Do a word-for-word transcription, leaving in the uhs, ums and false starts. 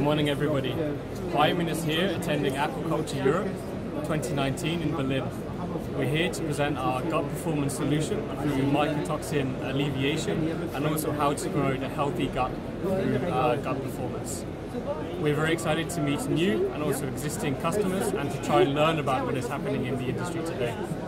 morning, everybody. BIOMIN is here attending Aquaculture Europe twenty nineteen in Berlin. We're here to present our gut performance solution through mycotoxin alleviation and also how to grow a healthy gut through uh, gut performance. We're very excited to meet new and also existing customers and to try and learn about what is happening in the industry today.